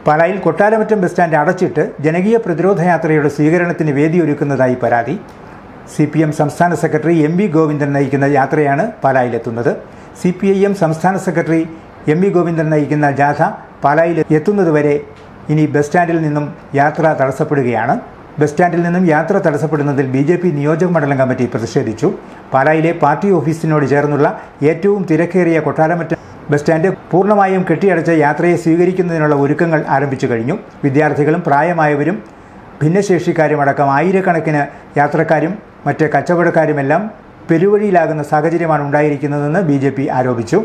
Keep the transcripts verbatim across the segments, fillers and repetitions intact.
പാലായിൽ Kottaramattam bus stand അടച്ചിട്ട് ജനകീയ പ്രതിരോധ യാത്രയുടെ സ്വീകരണത്തിന് വേദിയൊരുക്കുന്നതായി പരാതി. സി പി എം സംസ്ഥാന സെക്രട്ടറി എം വി ഗോവിന്ദൻ നയിക്കുന്ന യാത്രയാണ് പാലായിലെത്തുന്നത്. സി പി ഐ എം സംസ്ഥാന സെക്രട്ടറി എം വി ഗോവിന്ദൻ നയിക്കുന്ന ജാഥ പാലായിൽ എത്തുന്നതുവരെ ഇനി ബസ് സ്റ്റാൻഡിൽ നിന്നും യാത്ര തടസ്സപ്പെടുകയാണ്. ബസ് സ്റ്റാൻഡിൽ നിന്നും യാത്ര തടസ്സപ്പെടുന്നതിൽ ബി ജെ പി നിയോജക മണ്ഡലം കമ്മിറ്റി പ്രതിഷേധിച്ചു. പാലായിലെ പാർട്ടി ഓഫീസിനോട് ചേർന്നുള്ള ഏറ്റവും തിരക്കേറിയ കൊട്ടാരമറ്റം ബസ് സ്റ്റാൻഡ് പൂർണ്ണമായും കെട്ടിയടച്ച യാത്രയെ സ്വീകരിക്കുന്നതിനുള്ള ഒരുക്കങ്ങൾ ആരംഭിച്ചു കഴിഞ്ഞു. വിദ്യാർത്ഥികളും പ്രായമായവരും ഭിന്നശേഷിക്കാരുമടക്കം ആയിരക്കണക്കിന് യാത്രക്കാരും മറ്റ് കച്ചവടക്കാരുമെല്ലാം പെരുവഴിയിലാകുന്ന സാഹചര്യമാണ് ഉണ്ടായിരിക്കുന്നതെന്ന് ബി ജെ പി ആരോപിച്ചു.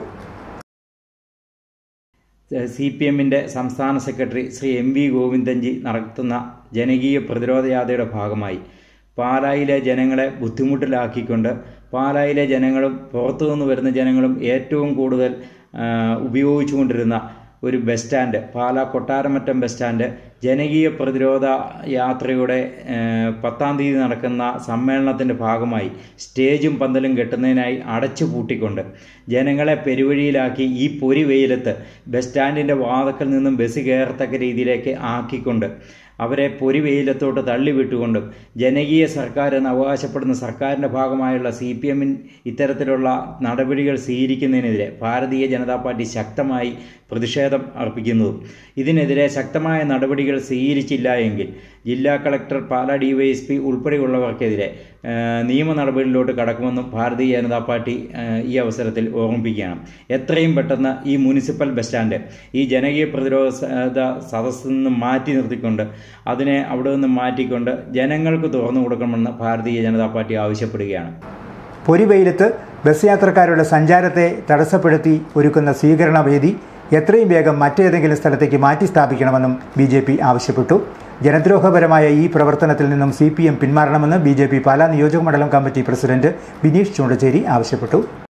സി പി എമ്മിൻ്റെ സംസ്ഥാന secretary Shri M V Govindan ji നടത്തുന്ന ജനകീയ പ്രതിരോധ യാത്രയുടെ ഭാഗമായി പാലായിലെ ജനങ്ങളെ ബുദ്ധിമുട്ടിലാക്കിക്കൊണ്ട് പാലായിലെ ജനങ്ങളും പുറത്തുനിന്ന് വരുന്ന ജനങ്ങളും ഏറ്റവും കൂടുതൽ ഉപയോഗിച്ചുകൊണ്ടിരുന്ന ഒരു bus stand, Pala Kottaramattom bus stand ജനകീയ പ്രതിരോധ യാത്രയുടെ പത്താം തീയതി നടക്കുന്ന സമ്മേളനത്തിൻ്റെ ഭാഗമായി സ്റ്റേജും പന്തലും കെട്ടുന്നതിനായി അടച്ചു പൂട്ടിക്കൊണ്ട് ജനങ്ങളെ പെരുവഴിയിലാക്കി ഈ പൊരി വെയിലത്ത് ബസ് സ്റ്റാൻഡിൻ്റെ വാതിക്കൽ നിന്നും ബസ് കയറത്തക്ക രീതിയിലേക്ക് ആക്കിക്കൊണ്ട് അവരെ പൊരി വെയിലത്തോട്ട് തള്ളിവിട്ടുകൊണ്ടും ജനകീയ സർക്കാർ എന്ന് അവകാശപ്പെടുന്ന സർക്കാരിൻ്റെ ഭാഗമായുള്ള സി പി എമ്മിൻ ഇത്തരത്തിലുള്ള നടപടികൾ സ്വീകരിക്കുന്നതിനെതിരെ ഭാരതീയ ജനതാ പാർട്ടി ശക്തമായി പ്രതിഷേധം അർപ്പിക്കുന്നതും ഇതിനെതിരെ ശക്തമായ നടപടികൾ സ്വീകരിച്ചില്ല എങ്കിൽ ജില്ലാ collector, Pala D Y S P ഉൾപ്പെടെയുള്ളവർക്കെതിരെ നിയമ നടപടികളിലോട്ട് കടക്കുമെന്നും ഭാരതീയ ജനതാ പാർട്ടി ഈ അവസരത്തിൽ ഓർമ്മിപ്പിക്കുകയാണ്. എത്രയും പെട്ടെന്ന് ഈ മുനിസിപ്പൽ ബസ് സ്റ്റാൻഡ് ഈ ജനകീയ പ്രതിരോധ സദസ്സിൽ നിന്ന് മാറ്റി നിർത്തിക്കൊണ്ട് അതിനെ അവിടെ നിന്ന് മാറ്റിക്കൊണ്ട് ജനങ്ങൾക്ക് തുറന്നു കൊടുക്കണമെന്ന് ഭാരതീയ ജനതാ പാർട്ടി ആവശ്യപ്പെടുകയാണ്. പൊരിവെയിലത്ത് ബസ് യാത്രക്കാരുടെ സഞ്ചാരത്തെ തടസ്സപ്പെടുത്തി ഒരുക്കുന്ന സ്വീകരണ വേദി എത്രയും വേഗം മറ്റേതെങ്കിലും സ്ഥലത്തേക്ക് മാറ്റി സ്ഥാപിക്കണമെന്നും ബി ജെ പി ആവശ്യപ്പെട്ടു. ജനദ്രോഹപരമായ ഈ പ്രവർത്തനത്തിൽ നിന്നും സി പി എം പിന്മാറണമെന്ന് ബി ജെ പി പാലാ നിയോജക മണ്ഡലം കമ്മിറ്റി പ്രസിഡന്റ് ബിനീഷ് ചൂണ്ടച്ചേരി ആവശ്യപ്പെട്ടു.